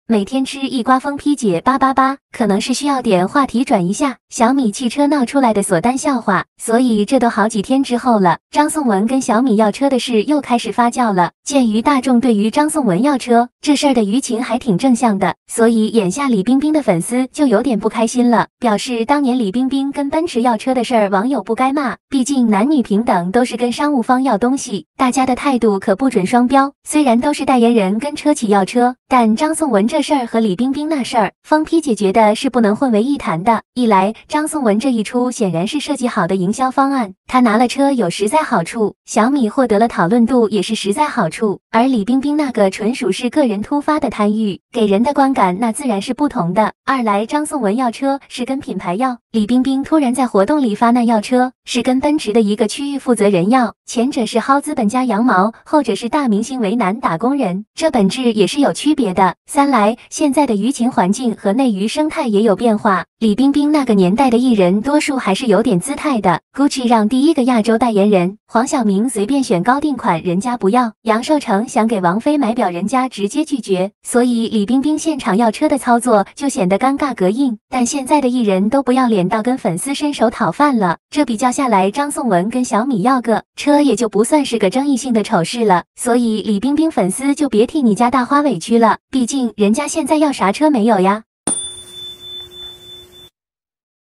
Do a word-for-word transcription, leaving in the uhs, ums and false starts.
每天吃一瓜蜂批姐八八八，可能是需要点话题转一下小米汽车闹出来的锁单笑话，所以这都好几天之后了，张颂文跟小米要车的事又开始发酵了。鉴于大众对于张颂文要车这事儿的舆情还挺正向的，所以眼下李冰冰的粉丝就有点不开心了，表示当年李冰冰跟奔驰要车的事儿网友不该骂，毕竟男女平等都是跟商务方要东西，大家的态度可不准双标。虽然都是代言人跟车企要车，但张颂文这事儿和李冰冰那事儿，疯批姐觉得是不能混为一谈的。一来张颂文这一出显然是设计好的营销方案，他拿了车有实在好处，小米获得了讨论度也是实在好处，而李冰冰那个纯属是个人突发的贪欲，给人的观感那自然是不同的。二来张颂文要车是跟品牌要，李冰冰突然在活动里发那要车是跟奔驰的一个区域负责人要，前者是薅资本家羊毛，后者是大明星为难打工人，这本质也是有区别的。三来现在的舆情环境和内娱生态也有变化，李冰冰那个年代的艺人多数还是有点姿态的， Gucci 让第一个亚洲代言人，黄晓明随便选高定款人家不要，杨受成想给王菲买表人家直接拒绝，所以李冰冰现场要车的操作就显得尴尬膈应。但现在的艺人都不要脸到跟粉丝伸手讨饭了，这比较下来张颂文跟小米要个车也就不算是个争议性的丑事了，所以李冰冰粉丝就别替你家大花委屈了，毕竟人家现在要啥车没有呀。